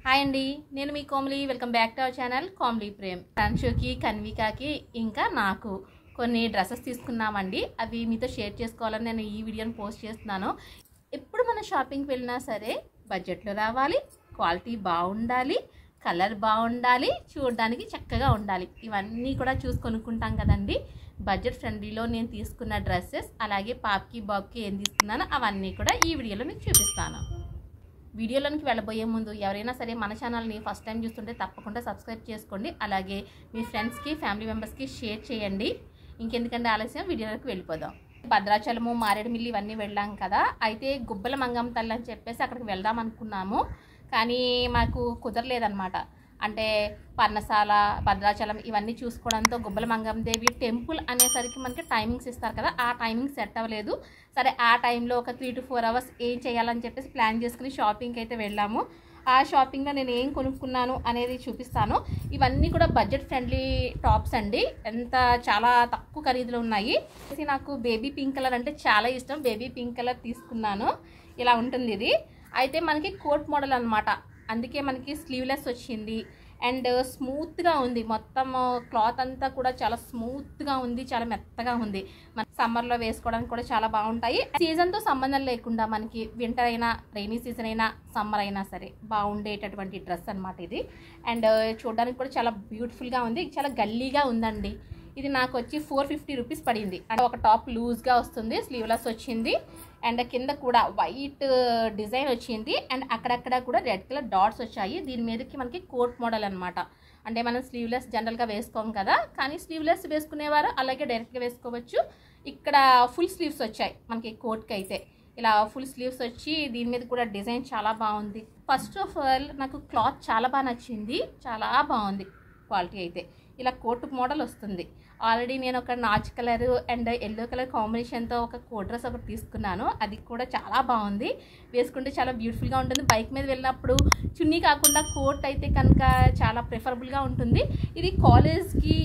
Hi అండి, నేను మీ Komali. Welcome back to our channel Komali Prem. ప్రాన్షుకి, కన్వికాకి ఇంకా నాకు కొన్ని డ్రెస్సెస్ తీసుకున్నామండి. అవి మీతో షేర్ చేసుకోవాలని నేను ఈ వీడియోని పోస్ట్ చేస్తున్నాను. ఎప్పుడు మన షాపింగ్కి వెళ్ళినా సరే బడ్జెట్లో రావాలి, క్వాలిటీ బాగుండాలి, కలర్ బాగుండాలి, చూడడానికి చక్కగా ఉండాలి. ఇవన్నీ కూడా చూసి కొనుక్కుంటాం కదండి. బడ్జెట్ ఫ్రెండ్లీలో నేను తీసుకున్న డ్రెస్సెస్, అలాగే పాప్కి బాబ్కి ఏం తీసుకున్నానో అవన్నీ కూడా ఈ వీడియోలో మీకు చూపిస్తాను. వీడియోలోనికి వెళ్ళబోయే ముందు ఎవరైనా సరే మన ఛానల్ని ఫస్ట్ టైం చూస్తుంటే తప్పకుండా సబ్స్క్రైబ్ చేసుకోండి. అలాగే మీ ఫ్రెండ్స్కి, ఫ్యామిలీ మెంబర్స్కి షేర్ చేయండి. ఇంకెందుకంటే ఆలస్యం, వీడియోలోకి వెళ్ళిపోదాం. భద్రాచలము, మారేడుమిల్లి ఇవన్నీ వెళ్ళాం కదా. అయితే గుబ్బల మంగమ్మ తల్లి అని చెప్పేసి అక్కడికి వెళ్దాం అనుకున్నాము. కానీ మాకు కుదరలేదన్నమాట. అంటే పర్ణశాల, భద్రాచలం ఇవన్నీ చూసుకోవడంతో గుబ్బల మంగమ్మ దేవి టెంపుల్ అనేసరికి మనకి టైమింగ్స్ ఇస్తారు కదా, ఆ టైమింగ్స్ సెట్ అవ్వలేదు. సరే, ఆ టైంలో ఒక 3 to 4 hours ఏం చేయాలని చెప్పేసి ప్లాన్ చేసుకుని షాపింగ్కి అయితే వెళ్ళాము. ఆ షాపింగ్లో నేను ఏం కొనుక్కున్నాను అనేది చూపిస్తాను. ఇవన్నీ కూడా బడ్జెట్ ఫ్రెండ్లీ టాప్స్ అండి. చాలా తక్కువ ఖరీదులో ఉన్నాయి. నాకు బేబీ పింక్ కలర్ అంటే చాలా ఇష్టం. బేబీ పింక్ కలర్ తీసుకున్నాను. ఇలా ఉంటుంది ఇది. అయితే మనకి కోట్ మోడల్ అనమాట. అందుకే మనకి స్లీవ్లెస్ వచ్చింది అండ్ స్మూత్గా ఉంది. మొత్తం క్లాత్ అంతా కూడా చాలా స్మూత్గా ఉంది, చాలా మెత్తగా ఉంది. మన సమ్మర్లో వేసుకోవడానికి కూడా చాలా బాగుంటాయి. సీజన్తో సంబంధం లేకుండా మనకి వింటర్ అయినా, రైనీ సీజన్ అయినా, సమ్మర్ అయినా సరే బాగుండేటటువంటి డ్రెస్ అనమాట ఇది. అండ్ చూడడానికి కూడా చాలా బ్యూటిఫుల్గా ఉంది, చాలా గల్లీగా ఉందండి. ఇది నాకు వచ్చి 450 రూపీస్ పడింది. అంటే ఒక టాప్ లూజ్గా వస్తుంది, స్లీవ్లెస్ వచ్చింది అండ్ కింద కూడా వైట్ డిజైన్ వచ్చింది అండ్ అక్కడక్కడ కూడా రెడ్ కలర్ డాట్స్ వచ్చాయి. దీని మీదకి మనకి కోట్ మోడల్ అనమాట. అంటే మనం స్లీవ్లెస్ జనరల్గా వేసుకోం కదా, కానీ స్లీవ్లెస్ వేసుకునేవారు అలాగే డైరెక్ట్గా వేసుకోవచ్చు. ఇక్కడ ఫుల్ స్లీవ్స్ వచ్చాయి మనకి కోట్కి అయితే. ఇలా ఫుల్ స్లీవ్స్ వచ్చి దీని మీద కూడా డిజైన్ చాలా బాగుంది. ఫస్ట్ ఆఫ్ ఆల్ నాకు క్లాత్ చాలా బాగా నచ్చింది, చాలా బాగుంది క్వాలిటీ అయితే. ఇలా కోట్ మోడల్ వస్తుంది. ఆల్రెడీ నేను ఒక నాచ్ కలర్ అండ్ ఎల్లో కలర్ కాంబినేషన్తో ఒక కోట్ డ్రెస్ ఒకటి తీసుకున్నాను. అది కూడా చాలా బాగుంది, వేసుకుంటే చాలా బ్యూటిఫుల్గా ఉంటుంది. బైక్ మీద వెళ్ళినప్పుడు చున్నీ కాకుండా కోట్ అయితే కనుక చాలా ప్రిఫరబుల్గా ఉంటుంది. ఇది కాలేజ్కి,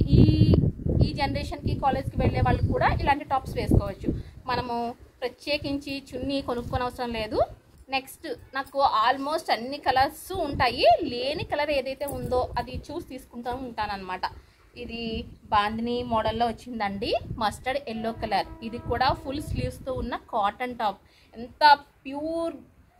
ఈ జనరేషన్కి కాలేజ్కి వెళ్ళే వాళ్ళు కూడా ఇలాంటి టాప్స్ వేసుకోవచ్చు. మనము ప్రత్యేకించి చున్నీ కొనుక్కోని అవసరం లేదు. నెక్స్ట్, నాకు ఆల్మోస్ట్ అన్ని కలర్స్ ఉంటాయి. లేని కలర్ ఏదైతే ఉందో అది చూసి తీసుకుంటూ ఉంటానన్నమాట. ఇది బాందిని మోడల్లో వచ్చిందండి, మస్టర్డ్ ఎల్లో కలర్. ఇది కూడా ఫుల్ స్లీవ్స్తో ఉన్న కాటన్ టాప్. ఎంత ప్యూర్,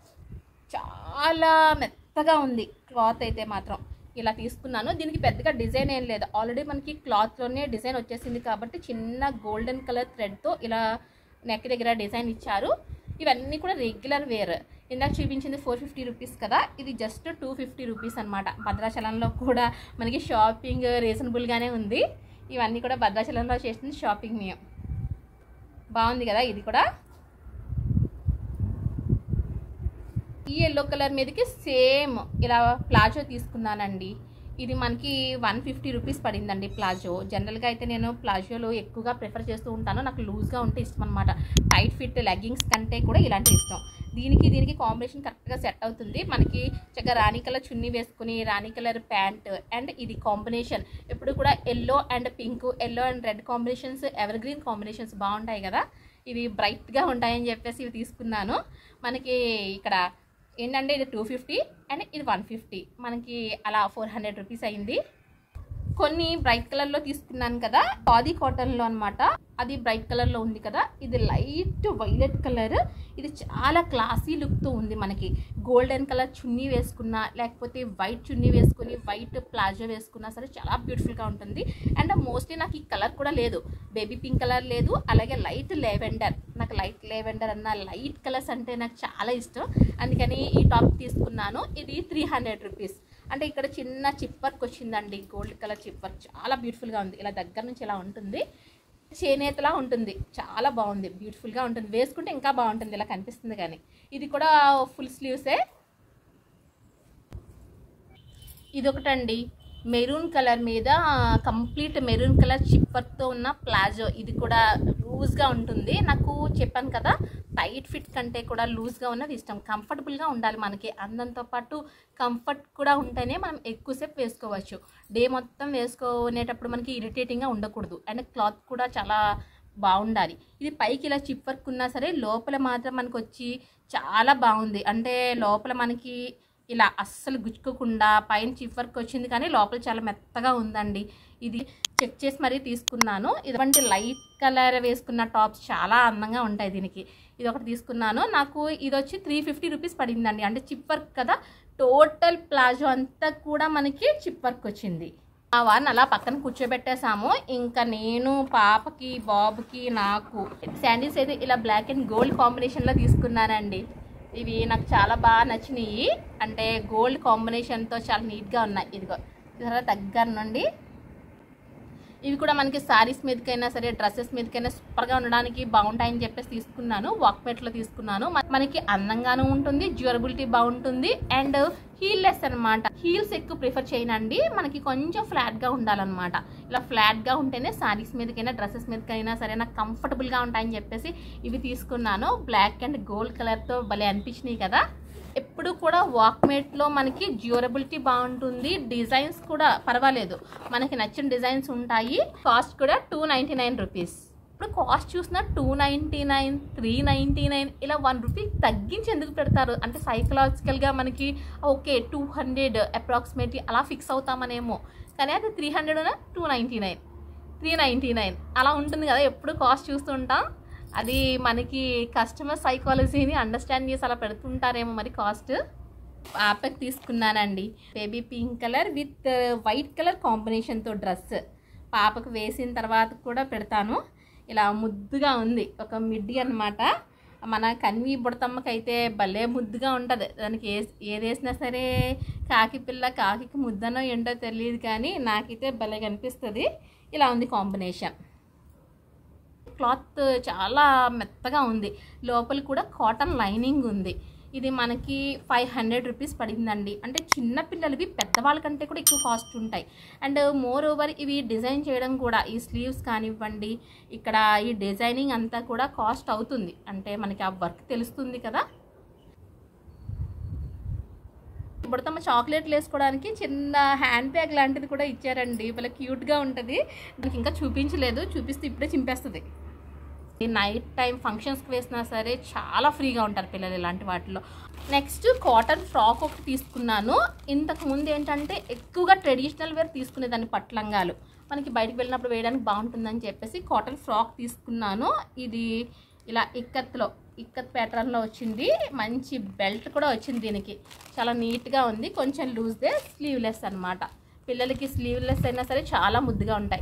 చాలా మెత్తగా ఉంది క్లాత్ అయితే మాత్రం. ఇలా తీసుకున్నాను. దీనికి పెద్దగా డిజైన్ ఏం లేదు, ఆల్రెడీ మనకి క్లాత్లోనే డిజైన్ వచ్చేసింది కాబట్టి చిన్న గోల్డెన్ కలర్ థ్రెడ్తో ఇలా నెక్ దగ్గర డిజైన్ ఇచ్చారు. ఇవన్నీ కూడా రెగ్యులర్ వేర్. ఇందాక చూపించింది 450 రూపీస్ కదా, ఇది జస్ట్ 250 రూపీస్ అనమాట. భద్రాచలంలో కూడా మనకి షాపింగ్ రీజనబుల్గానే ఉంది. ఇవన్నీ కూడా భద్రాచలంలో చేసిన షాపింగ్ మేము. బాగుంది కదా ఇది కూడా. ఈ ఎల్లో కలర్ మీదకి సేమ్ ఇలా ప్లాజో తీసుకున్నానండి. ఇది మనకి 150 రూపీస్ పడిందండి ప్లాజో. జనరల్గా అయితే నేను ప్లాజోలో ఎక్కువగా ప్రిఫర్ చేస్తూ ఉంటాను. నాకు లూజ్గా ఉంటే ఇష్టం అనమాట. టైట్ ఫిట్ లెగ్గింగ్స్ కంటే కూడా ఇలాంటివి ఇష్టం. దీనికి కాంబినేషన్ కరెక్ట్గా సెట్ అవుతుంది. మనకి చక్కగా రాణి కలర్ చున్నీ వేసుకుని రాణి కలర్ ప్యాంట్ అండ్ ఇది కాంబినేషన్. ఎప్పుడు కూడా yellow and pink, yellow and red combinations evergreen combinations బాగుంటాయి కదా. ఇవి బ్రైట్గా ఉంటాయని చెప్పేసి ఇవి తీసుకున్నాను. మనకి ఇక్కడ ఏంటంటే ఇది 250 అండ్ ఇది 150, మనకి అలా 400 రూపీస్ అయింది. కొన్ని బ్రైట్ కలర్లో తీసుకున్నాను కదా, ఖాదీ కాటన్లో అనమాట. అది బ్రైట్ కలర్లో ఉంది కదా, ఇది లైట్ వైలెట్ కలర్. ఇది చాలా క్లాసీ లుక్తో ఉంది. మనకి గోల్డెన్ కలర్ చున్నీ వేసుకున్నా, లేకపోతే వైట్ చున్నీ వేసుకుని వైట్ ప్లాజో వేసుకున్నా సరే చాలా బ్యూటిఫుల్గా ఉంటుంది. అండ్ మోస్ట్లీ నాకు ఈ కలర్ కూడా లేదు, బేబీ పింక్ కలర్ లేదు, అలాగే లైట్ లెవెండర్. నాకు లైట్ లెవెండర్ అన్న లైట్ కలర్స్ అంటే నాకు చాలా ఇష్టం. అందుకని ఈ టాప్ తీసుకున్నాను. ఇది 300 రూపీస్. అంటే ఇక్కడ చిన్న చిప్ వర్క్ వచ్చిందండి, గోల్డ్ కలర్ చిప్ వర్క్. చాలా బ్యూటిఫుల్గా ఉంది. ఇలా దగ్గర నుంచి ఇలా ఉంటుంది, చేనేతలా ఉంటుంది. చాలా బాగుంది, బ్యూటిఫుల్గా ఉంటుంది. వేసుకుంటే ఇంకా బాగుంటుంది, ఇలా కనిపిస్తుంది. కానీ ఇది కూడా ఫుల్ స్లీవ్సే. ఇది ఒకటండి, మెరూన్ కలర్ మీద కంప్లీట్ మెరూన్ కలర్ చిప్ వర్క్తో ఉన్న ప్లాజో. ఇది కూడా లూజ్గా ఉంటుంది. నాకు చెప్పాను కదా, టైట్ ఫిట్ కంటే కూడా లూజ్గా ఉన్నది ఇష్టం. కంఫర్టబుల్గా ఉండాలి మనకి. అందంతో పాటు కంఫర్ట్ కూడా ఉంటేనే మనం ఎక్కువసేపు వేసుకోవచ్చు. డే మొత్తం వేసుకునేటప్పుడు మనకి ఇరిటేటింగ్గా ఉండకూడదు. అండ్ క్లాత్ కూడా చాలా బాగుండాలి. ఇది పైకి ఇలా చిప్ వర్క్ ఉన్నా సరే లోపల మాత్రం మనకు వచ్చి చాలా బాగుంది. అంటే లోపల మనకి ఇలా అస్సలు గుచ్చుకోకుండా పైన చిప్ వర్క్ వచ్చింది కానీ లోపల చాలా మెత్తగా ఉందండి. ఇది చెక్ చేసి మరీ తీసుకున్నాను. ఇటువంటి లైట్ కలర్ వేసుకున్న టాప్స్ చాలా అందంగా ఉంటాయి దీనికి. ఇది ఒకటి తీసుకున్నాను. నాకు ఇది వచ్చి 350 రూపీస్ పడిందండి. అంటే చిప్ వర్క్ కదా, టోటల్ ప్లాజో అంతా కూడా మనకి చిప్ వర్క్ వచ్చింది. ఆ వారిని అలా పక్కన కూర్చోబెట్టేసాము. ఇంకా నేను పాపకి బాబుకి నాకు శాండిల్స్ అయితే ఇలా బ్లాక్ అండ్ గోల్డ్ కాంబినేషన్లో తీసుకున్నానండి. ఇవి నాకు చాలా బాగా నచ్చినాయి. అంటే గోల్డ్ కాంబినేషన్తో చాలా నీట్గా ఉన్నాయి. ఇదిగో దగ్గర నుండి ఇవి కూడా మనకి సారీస్ మీదకైనా సరే డ్రెస్సెస్ మీదకైనా సూపర్గా ఉండడానికి బాగుంటాయని చెప్పేసి తీసుకున్నాను. వాక్మెట్లో తీసుకున్నాను. మనకి అందంగాను ఉంటుంది, డ్యూరబిలిటీ బాగుంటుంది అండ్ హీల్ లెస్ అనమాట. హీల్స్ ఎక్కువ ప్రిఫర్ చేయనండి. మనకి కొంచెం ఫ్లాట్గా ఉండాలన్నమాట. ఇలా ఫ్లాట్గా ఉంటేనే సారీస్ మీదకైనా డ్రెస్సెస్ మీదకైనా సరే నాకు కంఫర్టబుల్గా ఉంటాయని చెప్పేసి ఇవి తీసుకున్నాను. బ్లాక్ అండ్ గోల్డ్ కలర్తో భలే అనిపించినాయి కదా. ఎప్పుడు కూడా వాక్మేట్లో మనకి డ్యూరబిలిటీ బాగుంటుంది, డిజైన్స్ కూడా పర్వాలేదు, మనకి నచ్చిన డిజైన్స్ ఉంటాయి. కాస్ట్ కూడా 299 రూపీస్. ఇప్పుడు కాస్ట్ చూసినా 299, 399 ఇలా 1 రూపీ తగ్గించి ఎందుకు పెడతారు అంటే సైకలాజికల్గా మనకి ఓకే 200 అప్రాక్సిమేట్లీ అలా ఫిక్స్ అవుతామనేమో, కానీ అది 300 299 399 అలా ఉంటుంది కదా. ఎప్పుడు కాస్ట్ చూస్తుంటాం. అది మనకి కస్టమర్ సైకాలజీని అండర్స్టాండ్ చేసి అలా పెడుతుంటారేమో మరి కాస్ట్. పాపకి తీసుకున్నానండి baby pink colour with white colour కాంబినేషన్తో డ్రెస్. పాపకు వేసిన తర్వాత కూడా పెడతాను. ఇలా ముద్దుగా ఉంది, ఒక మిడ్డీ అనమాట. మన కన్వి బుడతమ్మకైతే భలే ముద్దుగా ఉంటుంది. దానికి ఏది వేసినా సరే కాకి పిల్ల కాకి ముద్దనో ఏంటో తెలియదు కానీ నాకైతే భలే కనిపిస్తుంది. ఇలా ఉంది కాంబినేషన్. క్లాత్ చాలా మెత్తగా ఉంది, లోపల కూడా కాటన్ లైనింగ్ ఉంది. ఇది మనకి 500 రూపీస్ పడిందండి. అంటే చిన్న పిల్లలవి పెద్దవాళ్ళ కంటే కూడా ఎక్కువ కాస్ట్ ఉంటాయి. అండ్ మోర్ ఓవర్ ఇవి డిజైన్ చేయడం కూడా, ఈ స్లీవ్స్ కానివ్వండి, ఇక్కడ ఈ డిజైనింగ్ అంతా కూడా కాస్ట్ అవుతుంది. అంటే మనకి ఆ వర్క్ తెలుస్తుంది కదా. బుడతమ్మ చాక్లెట్లు వేసుకోవడానికి చిన్న హ్యాండ్ బ్యాగ్ లాంటిది కూడా ఇచ్చారండి. భలే క్యూట్గా ఉంటుంది. నాకు ఇంకా చూపించలేదు, చూపిస్తే ఇప్పుడే చింపేస్తుంది. ఈ నైట్ టైం ఫంక్షన్స్కి వేసినా సరే చాలా ఫ్రీగా ఉంటారు పిల్లలు ఇలాంటి వాటిలో. నెక్స్ట్ కాటన్ ఫ్రాక్ ఒకటి తీసుకున్నాను. ఇంతకుముందు ఏంటంటే ఎక్కువగా ట్రెడిషనల్ వేర్ తీసుకునేదాన్ని, పట్లంగాలు మనకి బయటకు వెళ్ళినప్పుడు వేయడానికి బాగుంటుందని చెప్పేసి కాటన్ ఫ్రాక్ తీసుకున్నాను. ఇది ఇలా ఇక్కత్ ప్యాటర్న్లో వచ్చింది. మంచి బెల్ట్ కూడా వచ్చింది దీనికి. చాలా నీట్గా ఉంది. కొంచెం లూజ్దే, స్లీవ్లెస్ అనమాట. పిల్లలకి స్లీవ్లెస్ అయినా సరే చాలా ముద్దుగా ఉంటాయి.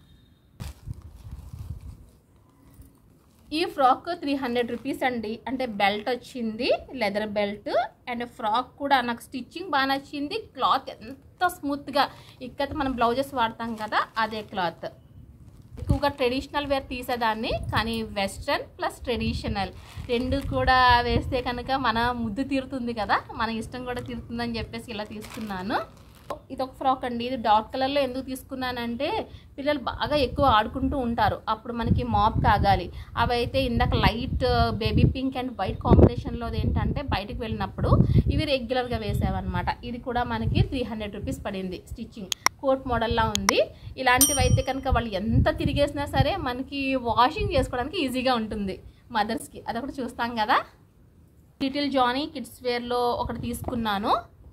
ఈ ఫ్రాక్ 300 రూపీస్ అండి. అంటే బెల్ట్ వచ్చింది, లెదర్ బెల్ట్ అండ్ ఫ్రాక్ కూడా నాకు స్టిచ్చింగ్ బాగా నచ్చింది. క్లాత్ ఎంత స్మూత్గా, ఇక్కత మనం బ్లౌజెస్ వాడతాం కదా అదే క్లాత్. ఎక్కువగా ట్రెడిషనల్ వేర్ తీసేదాన్ని, కానీ వెస్ట్రన్ ప్లస్ ట్రెడిషనల్ రెండు కూడా వేస్తే కనుక మన ముద్దు తీరుతుంది కదా, మన ఇష్టం కూడా తీరుతుందని చెప్పేసి ఇలా తీసుకున్నాను. ఇది ఒక ఫ్రాక్ అండి. ఇది డార్క్ కలర్లో ఎందుకు తీసుకున్నానంటే పిల్లలు బాగా ఎక్కువ ఆడుకుంటూ ఉంటారు, అప్పుడు మనకి మాప్ కాగాలి. అవి అయితే ఇందాక light baby pink and white కాంబినేషన్లో ఏంటంటే బయటకు వెళ్ళినప్పుడు ఇవి రెగ్యులర్గా వేసావన్నమాట. ఇది కూడా మనకి 300 రూపీస్ పడింది. స్టిచ్చింగ్ కోట్ మోడల్లా ఉంది. ఇలాంటివి అయితే కనుక వాళ్ళు ఎంత తిరిగేసినా సరే మనకి వాషింగ్ చేసుకోవడానికి ఈజీగా ఉంటుంది మదర్స్కి. అదొకటి చూస్తాం కదా. లిటిల్ జానీ కిడ్స్ వేర్లో ఒకటి తీసుకున్నాను.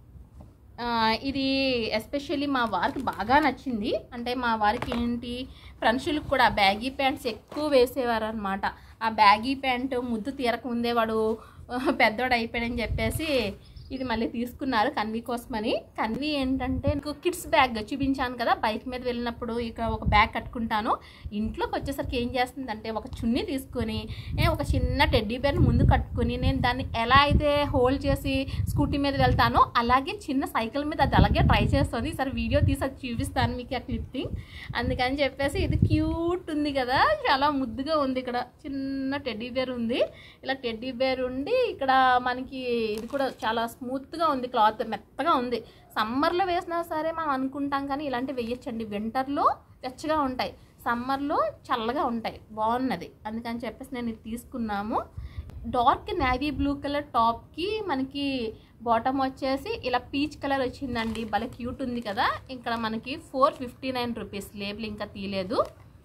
ఇది ఎస్పెషల్లీ మా వారికి బాగా నచ్చింది. అంటే మా వారికి ఏంటి ఫ్రెండ్షులకు కూడా బ్యాగీ ప్యాంట్స్ ఎక్కువ వేసేవారు అనమాట. ఆ బ్యాగీ ప్యాంటు ముద్దు తీరకముందే వాడు పెద్దవాడు అయిపోయాడని చెప్పేసి ఇది మళ్ళీ తీసుకున్నారు కన్వి కోసమని. కన్వి ఏంటంటే కిడ్స్ బ్యాగ్ చూపించాను కదా, బైక్ మీద వెళ్ళినప్పుడు ఇక ఒక బ్యాగ్ కట్టుకుంటాను. ఇంట్లోకి వచ్చేసరికి ఏం చేస్తుందంటే ఒక చున్నీ తీసుకొని ఒక చిన్న టెడ్డీ బేర్ని ముందు కట్టుకొని నేను దాన్ని ఎలా అయితే హోల్డ్ చేసి స్కూటీ మీద వెళ్తానో అలాగే చిన్న సైకిల్ మీద అది అలాగే ట్రై చేస్తుంది. ఈసారి వీడియో తీసి అది చూపిస్తాను మీకు ఆ క్లిప్పింగ్. అందుకని చెప్పేసి ఇది క్యూట్ ఉంది కదా, చాలా ముద్దుగా ఉంది. ఇక్కడ చిన్న టెడ్డీ బేర్ ఉంది, ఇలా టెడ్డీ బేర్ ఉండి ఇక్కడ మనకి ఇది కూడా చాలా స్మూత్గా ఉంది. క్లాత్ మెత్తగా ఉంది. సమ్మర్లో వేసినా సరే మనం అనుకుంటాం కానీ ఇలాంటివి వేయచ్చండి. వింటర్లో వెచ్చగా ఉంటాయి, సమ్మర్లో చల్లగా ఉంటాయి. బాగున్నది, అందుకని చెప్పేసి నేను ఇది తీసుకున్నాము. డార్క్ నేవీ బ్లూ కలర్ టాప్కి మనకి బాటమ్ వచ్చేసి ఇలా పీచ్ కలర్ వచ్చిందండి. భలే క్యూట్ ఉంది కదా. ఇక్కడ మనకి 459 రూపీస్. లేబుల్ ఇంకా తీయలేదు.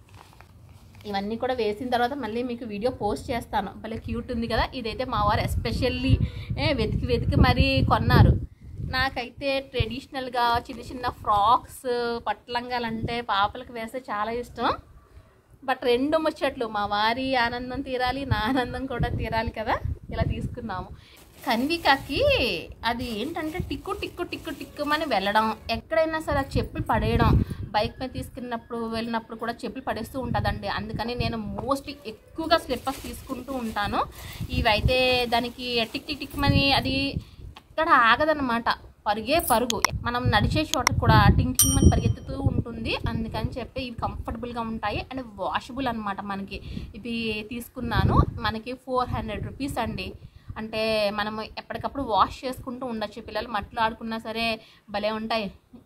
ఇవన్నీ కూడా వేసిన తర్వాత మళ్ళీ మీకు వీడియో పోస్ట్ చేస్తాను. భలే క్యూట్ ఉంది కదా. ఇదైతే మా వారు ఎస్పెషల్లీ వెతికి మరీ కొన్నారు. నాకైతే ట్రెడిషనల్గా చిన్న చిన్న ఫ్రాక్స్ పట్లంగాలంటే పాపలకు వేస్తే చాలా ఇష్టం. బట్ రెండు ముచ్చట్లు, మా వారి ఆనందం తీరాలి, నా ఆనందం కూడా తీరాలి కదా, ఇలా తీసుకున్నాము. కన్వికాకి అది ఏంటంటే టిక్కు టిక్కు టిక్కు టిక్కుమని వెళ్ళడం, ఎక్కడైనా సరే చెప్పులు పడేయడం, బైక్ మీద వెళ్ళినప్పుడు కూడా చెప్పులు పడేస్తూ ఉంటుందండి. అందుకని నేను మోస్ట్లీ ఎక్కువగా స్లిప్పర్స్ తీసుకుంటూ ఉంటాను. ఇవైతే దానికి టిక్ టిక్ టిక్మని అది ఎక్కడ ఆగదన్నమాట, పరుగు. మనం నడిచే చోట కూడా టింగ్ టింగ్ అని పరిగెత్తుతూ ఉంటుంది. అందుకని చెప్పి ఇవి కంఫర్టబుల్గా ఉంటాయి అండ్ వాషబుల్ అనమాట. మనకి ఇవి తీసుకున్నాను, మనకి 400 రూపీస్ అండి. అంటే మనము ఎప్పటికప్పుడు వాష్ చేసుకుంటూ ఉండొచ్చు. పిల్లలు మట్టిలో ఆడుకున్నా సరే భలే ఉంటాయి.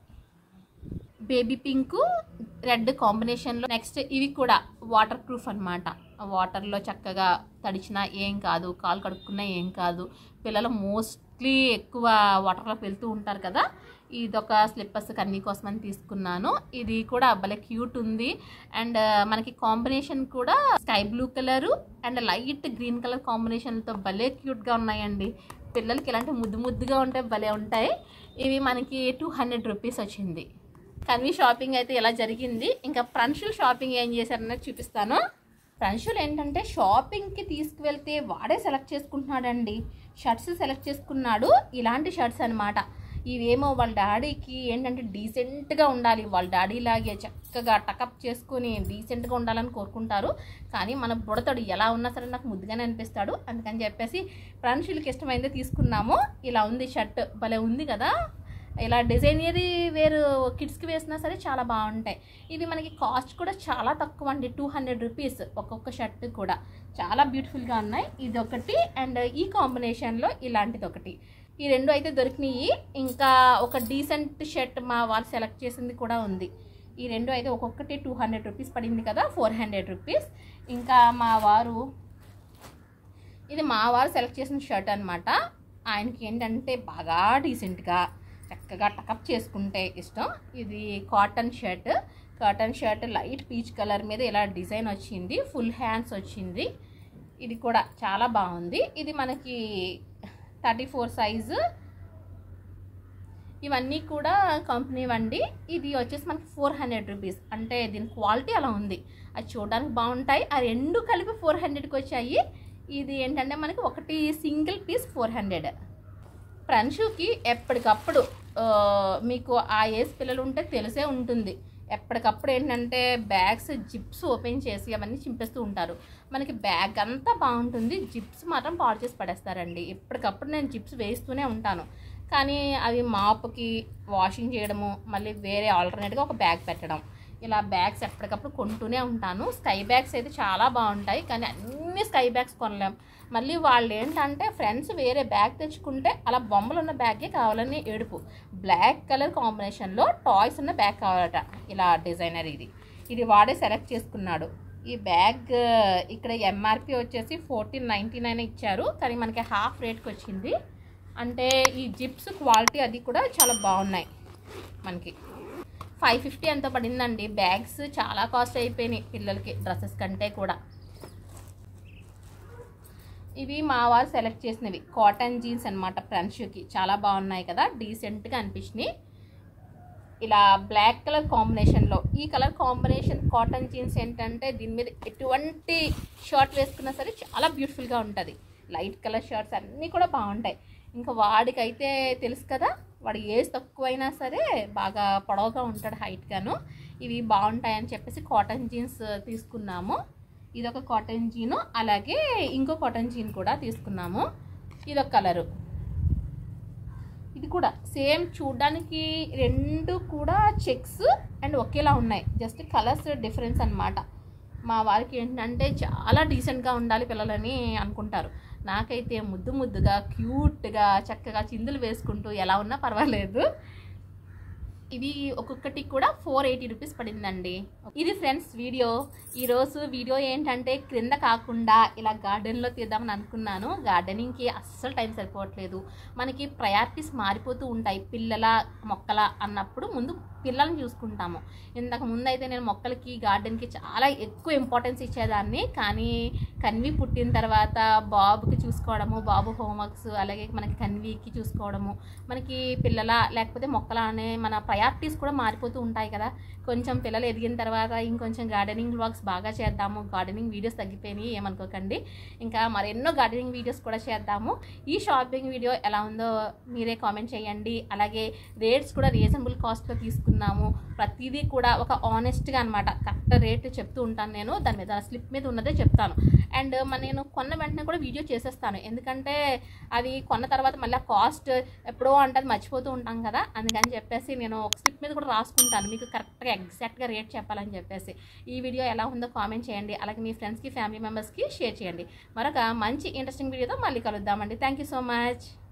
బేబీ పింక్ రెడ్ కాంబినేషన్లో. నెక్స్ట్ ఇవి కూడా వాటర్ ప్రూఫ్ అనమాట. వాటర్లో చక్కగా తడిచినా ఏం కాదు, కాలు కడుక్కున్నా ఏం కాదు. పిల్లలు మోస్ట్లీ ఎక్కువ వాటర్లోకి వెళ్తూ ఉంటారు కదా. ఇదొక స్లిప్పర్స్ కన్నీ కోసమని తీసుకున్నాను. ఇది కూడా భలే క్యూట్ ఉంది. అండ్ మనకి కాంబినేషన్ కూడా sky blue colour and light green colour కాంబినేషన్తో భలే క్యూట్గా ఉన్నాయండి. పిల్లలకి ఇలాంటి ముద్దుగా ఉంటే భలే ఉంటాయి. ఇవి మనకి 200 రూపీస్ వచ్చింది. కన్వి షాపింగ్ అయితే ఇలా జరిగింది. ఇంకా ప్రణశుల్ షాపింగ్ ఏం చేశారనేది చూపిస్తాను. ప్రణశుల్ ఏంటంటే షాపింగ్కి తీసుకువెళ్తే వాడే సెలెక్ట్ చేసుకుంటున్నాడండి. షర్ట్స్ సెలెక్ట్ చేసుకున్నాడు, ఇలాంటి షర్ట్స్ అనమాట. ఇవేమో వాళ్ళ డాడీకి ఏంటంటే డీసెంట్గా ఉండాలి, వాళ్ళ డాడీ లాగే చక్కగా టకప్ చేసుకొని డీసెంట్గా ఉండాలని కోరుకుంటారు. కానీ మన బుడతడు ఎలా ఉన్నా సరే నాకు ముద్దుగానే అనిపిస్తాడు. అందుకని చెప్పేసి ప్రణశుల్కి ఇష్టమైందే తీసుకున్నాము. ఇలా ఉంది షర్ట్, భలే ఉంది కదా. ఇలా డిజైనరీ వేరు కిడ్స్కి వేసినా సరే చాలా బాగుంటాయి. ఇవి మనకి కాస్ట్ కూడా చాలా తక్కువ అండి, 200 రూపీస్ ఒక్కొక్క షర్ట్ కూడా. చాలా బ్యూటిఫుల్గా ఉన్నాయి. ఇది ఒకటి అండ్ ఈ కాంబినేషన్లో ఇలాంటిది ఒకటి. ఈ రెండు అయితే దొరికినాయి. ఇంకా ఒక డీసెంట్ షర్ట్ మా వాళ్ళు సెలెక్ట్ చేసింది కూడా ఉంది. ఈ రెండు అయితే ఒక్కొక్కటి 200 రూపీస్ పడింది కదా, 400 రూపీస్. ఇంకా ఇది మా వారు సెలెక్ట్ చేసిన షర్ట్ అనమాట. ఆయనకి ఏంటంటే బాగా డీసెంట్గా చక్కగా టకప్ చేసుకుంటే ఇష్టం. ఇది cotton shirt light peach colour మీద ఇలా డిజైన్ వచ్చింది, ఫుల్ హ్యాండ్స్ వచ్చింది. ఇది కూడా చాలా బాగుంది. ఇది మనకి 34 సైజు. ఇవన్నీ కూడా కంపెనీ వండి. ఇది వచ్చేసి మనకి 400 రూపీస్. అంటే దీని క్వాలిటీ అలా ఉంది, అది చూడడానికి బాగుంటాయి. ఆ రెండు కలిపి 400కి వచ్చాయి. ఇది ఏంటంటే మనకి ఒకటి సింగిల్ పీస్ 400. ప్రణశుకి ఎప్పటికప్పుడు మీకు ఆ ఏజ్ పిల్లలు ఉంటే తెలిసే ఉంటుంది, ఎప్పటికప్పుడు ఏంటంటే బ్యాగ్స్ జిప్స్ ఓపెన్ చేసి అవన్నీ చింపేస్తూ ఉంటారు. మనకి బ్యాగ్ అంతా బాగుంటుంది, జిప్స్ మాత్రం పాడు చేసి పడేస్తారండి. ఎప్పటికప్పుడు నేను జిప్స్ వేస్తూనే ఉంటాను. కానీ అవి మాపుకి వాషింగ్ చేయడము, మళ్ళీ వేరే ఆల్టర్నేట్గా ఒక బ్యాగ్ పెట్టడం, ఇలా బ్యాగ్స్ ఎప్పటికప్పుడు కొంటూనే ఉంటాను. స్కై బ్యాగ్స్ అయితే చాలా బాగుంటాయి, కానీ అన్ని స్కై బ్యాగ్స్ కొనలేం. మళ్ళీ వాళ్ళు ఏంటంటే ఫ్రెండ్స్ వేరే బ్యాగ్ తెచ్చుకుంటే అలా బొమ్మలు ఉన్న బ్యాగే కావాలని ఏడుపు. బ్లాక్ కలర్ కాంబినేషన్లో టాయ్స్ ఉన్న బ్యాగ్ కావాలట, ఇలా డిజైనర్. ఇది వాడే సెలెక్ట్ చేసుకున్నాడు. ఈ బ్యాగ్ ఇక్కడ ఎంఆర్పి వచ్చేసి 1499 ఇచ్చారు, కానీ మనకి హాఫ్ రేట్కి వచ్చింది. అంటే ఈ జిప్స్ క్వాలిటీ అది కూడా చాలా బాగున్నాయి. మనకి 550 ఎంతో పడిందండి. బ్యాగ్స్ చాలా కాస్ట్ అయిపోయినాయి పిల్లలకి డ్రెస్సెస్ కంటే కూడా. ఇవి మా వారు సెలెక్ట్ చేసినవి కాటన్ జీన్స్ అనమాట. ప్రణశుకి చాలా బాగున్నాయి కదా, డీసెంట్గా అనిపించినాయి. ఇలా బ్లాక్ కలర్ కాంబినేషన్లో, ఈ కలర్ కాంబినేషన్ కాటన్ జీన్స్ ఏంటంటే దీని మీద ఎటువంటి షర్ట్ వేసుకున్నా సరే చాలా బ్యూటిఫుల్గా ఉంటుంది. లైట్ కలర్ షర్ట్స్ అన్నీ కూడా బాగుంటాయి. ఇంకా వాడికైతే తెలుసు కదా, వాడి ఏజ్ తక్కువైనా సరే బాగా పొడవుగా ఉంటాడు హైట్గాను. ఇవి బాగుంటాయని చెప్పేసి కాటన్ జీన్స్ తీసుకున్నాము. ఇదొక కాటన్ జీను, అలాగే ఇంకో కాటన్ జీన్ కూడా తీసుకున్నాము. ఇదొక కలరు, ఇది కూడా సేమ్. చూడడానికి రెండు కూడా చెక్స్ అండ్ ఒకేలా ఉన్నాయి, జస్ట్ కలర్స్ డిఫరెన్స్ అనమాట. మా వారికి ఏంటంటే చాలా డీసెంట్గా ఉండాలి పిల్లలని అనుకుంటారు. నాకైతే ముద్దుగా క్యూట్గా చక్కగా చిందులు వేసుకుంటూ ఎలా ఉన్నా పర్వాలేదు. ఇవి ఒక్కొక్కటి కూడా 480 రూపీస్ పడిందండి. ఇది ఫ్రెండ్స్ వీడియో. ఈరోజు వీడియో ఏంటంటే క్రింద కాకుండా ఇలా గార్డెన్లో తీద్దామని అనుకున్నాను. గార్డెనింగ్కి అస్సలు టైం సరిపోవట్లేదు. మనకి ప్రయారిటీస్ మారిపోతూ ఉంటాయి. పిల్లల మొక్కల అన్నప్పుడు ముందు పిల్లల్ని చూసుకుంటాము. ఇంతకు ముందు అయితే నేను మొక్కలకి గార్డెన్కి చాలా ఎక్కువ ఇంపార్టెన్స్ ఇచ్చేదాన్ని. కానీ కన్వి పుట్టిన తర్వాత బాబుకి చూసుకోవడము, బాబు హోంవర్క్స్, అలాగే మనకి కన్వికి చూసుకోవడము, మనకి పిల్లల లేకపోతే మొక్కల అనే మన ప్రయారిటీస్ కూడా మారిపోతూ ఉంటాయి కదా. కొంచెం పిల్లలు ఎదిగిన తర్వాత ఇంకొంచెం గార్డెనింగ్ వ్లాగ్స్ బాగా చేద్దాము. గార్డెనింగ్ వీడియోస్ తగ్గిపోయినాయి ఏమనుకోకండి. ఇంకా మరెన్నో గార్డెనింగ్ వీడియోస్ కూడా చేద్దాము. ఈ షాపింగ్ వీడియో ఎలా ఉందో మీరే కామెంట్ చేయండి. అలాగే రేట్స్ కూడా రీజనబుల్ కాస్ట్లో తీసుకున్నాము. ప్రతిదీ కూడా ఒక ఆనెస్ట్గా అనమాట, కరెక్ట్ రేట్ చెప్తూ ఉంటాను నేను. దాని మీద స్లిప్ మీద ఉన్నదే చెప్తాను. అండ్ నేను కొన్న వెంటనే కూడా వీడియో చేసేస్తాను. ఎందుకంటే అవి కొన్న తర్వాత మళ్ళీ కాస్ట్ ఎప్పుడో అంటే అది మర్చిపోతూ ఉంటాం కదా. అందుకని చెప్పేసి నేను ఒక స్లిప్ మీద కూడా రాసుకుంటాను, మీకు కరెక్ట్గా ఎగ్జాక్ట్గా రేట్ చెప్పాలని చెప్పేసి. ఈ వీడియో ఎలా ఉందో కామెంట్ చేయండి. అలాగే మీ ఫ్రెండ్స్కి, ఫ్యామిలీ మెంబర్స్కి షేర్ చేయండి. మరొక మంచి ఇంట్రెస్టింగ్ వీడియోతో మళ్ళీ కలుద్దామండి. Thank you so much.